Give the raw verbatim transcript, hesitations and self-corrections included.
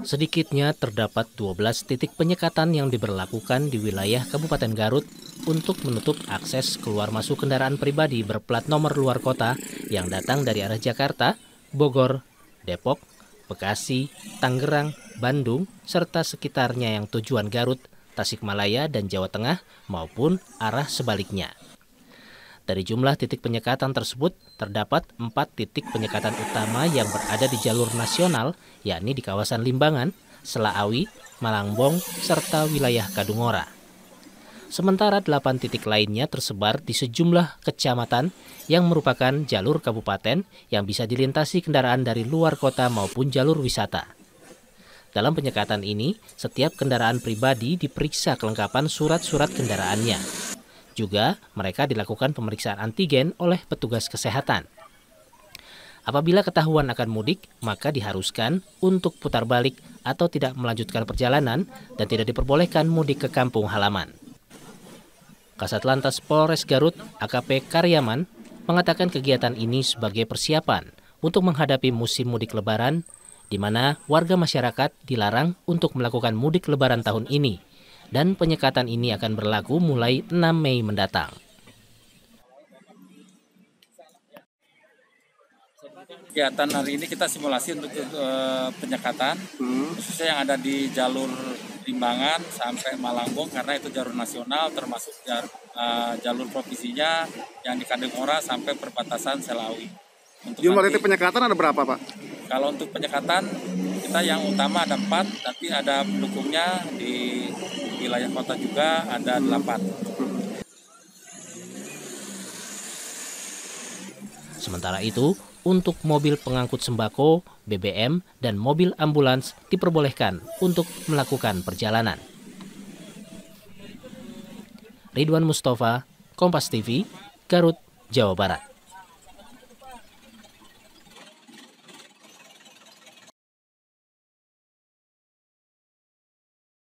Sedikitnya terdapat dua belas titik penyekatan yang diberlakukan di wilayah Kabupaten Garut untuk menutup akses keluar masuk kendaraan pribadi berplat nomor luar kota yang datang dari arah Jakarta, Bogor, Depok, Bekasi, Tangerang, Bandung, serta sekitarnya yang tujuan Garut, Tasikmalaya, dan Jawa Tengah maupun arah sebaliknya. Dari jumlah titik penyekatan tersebut, terdapat empat titik penyekatan utama yang berada di jalur nasional, yakni di kawasan Limbangan, Selaawi, Malangbong, serta wilayah Kadungora. Sementara delapan titik lainnya tersebar di sejumlah kecamatan yang merupakan jalur kabupaten yang bisa dilintasi kendaraan dari luar kota maupun jalur wisata. Dalam penyekatan ini, setiap kendaraan pribadi diperiksa kelengkapan surat-surat kendaraannya. Juga, mereka dilakukan pemeriksaan antigen oleh petugas kesehatan. Apabila ketahuan akan mudik, maka diharuskan untuk putar balik atau tidak melanjutkan perjalanan dan tidak diperbolehkan mudik ke kampung halaman. Kasat Lantas Polres Garut, A K P Karyaman, mengatakan kegiatan ini sebagai persiapan untuk menghadapi musim mudik Lebaran, di mana warga masyarakat dilarang untuk melakukan mudik Lebaran tahun ini. Dan penyekatan ini akan berlaku mulai enam Mei mendatang. Kegiatan hari ini kita simulasi untuk uh, penyekatan, hmm. khususnya yang ada di jalur Limbangan sampai Malangbong, karena itu jalur nasional termasuk jar, uh, jalur provinsinya yang di Kadungora sampai perbatasan Selaawi. Jumlah titik penyekatan ada berapa, Pak? Kalau untuk penyekatan kita yang utama ada empat, tapi ada pendukungnya di wilayah kota juga ada delapan. Sementara itu, untuk mobil pengangkut sembako, B B M, dan mobil ambulans diperbolehkan untuk melakukan perjalanan. Ridwan Mustafa, Kompas T V, Garut, Jawa Barat.